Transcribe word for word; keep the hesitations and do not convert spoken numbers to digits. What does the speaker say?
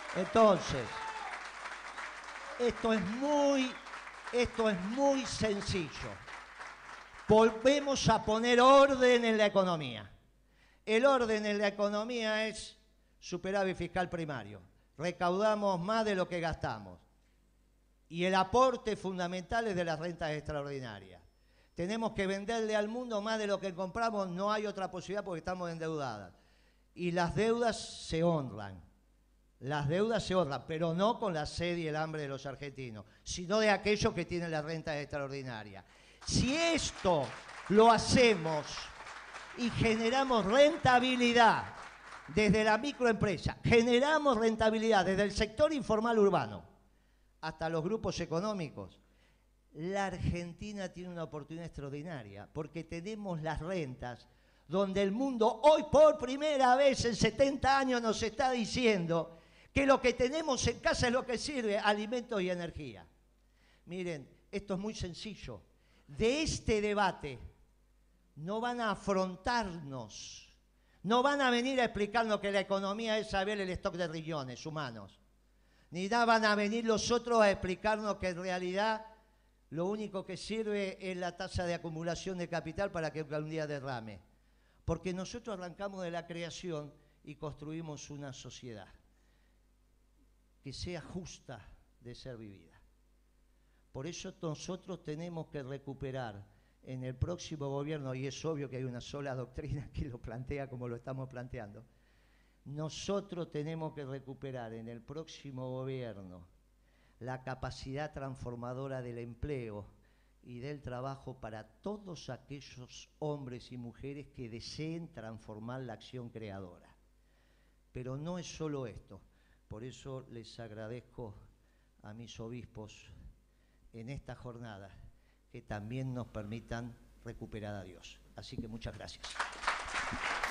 Entonces, esto es muy, esto es muy sencillo. Volvemos a poner orden en la economía. El orden en la economía es superávit fiscal primario. Recaudamos más de lo que gastamos. Y el aporte fundamental es de las rentas extraordinarias. Tenemos que venderle al mundo más de lo que compramos, no hay otra posibilidad porque estamos endeudadas. Y las deudas se honran. Las deudas se honran, pero no con la sed y el hambre de los argentinos, sino de aquellos que tienen las rentas extraordinarias. Si esto lo hacemos y generamos rentabilidad desde la microempresa, generamos rentabilidad desde el sector informal urbano hasta los grupos económicos, la Argentina tiene una oportunidad extraordinaria porque tenemos las rentas donde el mundo hoy por primera vez en setenta años nos está diciendo que lo que tenemos en casa es lo que sirve, alimentos y energía. Miren, esto es muy sencillo. De este debate no van a afrontarnos, no van a venir a explicarnos que la economía es saber el stock de riñones humanos, ni van a venir los otros a explicarnos que en realidad lo único que sirve es la tasa de acumulación de capital para que un día derrame. Porque nosotros arrancamos de la creación y construimos una sociedad que sea justa de ser vivida. Por eso nosotros tenemos que recuperar en el próximo gobierno, y es obvio que hay una sola doctrina que lo plantea como lo estamos planteando, nosotros tenemos que recuperar en el próximo gobierno la capacidad transformadora del empleo y del trabajo para todos aquellos hombres y mujeres que deseen transformar la acción creadora. Pero no es solo esto. Por eso les agradezco a mis obispos en esta jornada que también nos permitan recuperar a Dios. Así que muchas gracias.